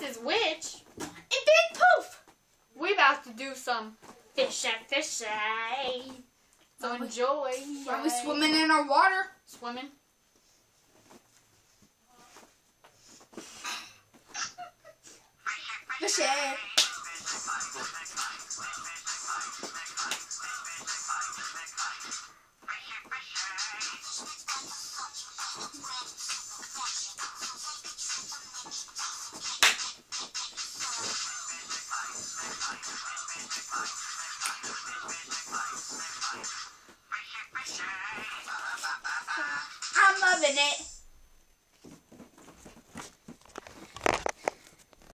is which, and then poof, we about to do some fishy. So enjoy. Are we swimming in our water? Swimming. Fishy. I'm loving it.